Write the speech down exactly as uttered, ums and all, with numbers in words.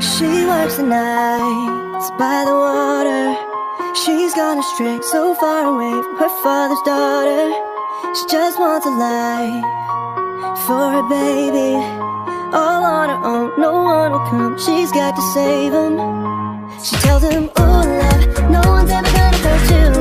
She works the nights by the water. She's gone astray, so far away from her father's daughter. She just wants a life for her baby, all on her own, no one will come. She's got to save him. She tells him, oh love, no one's ever gonna hurt you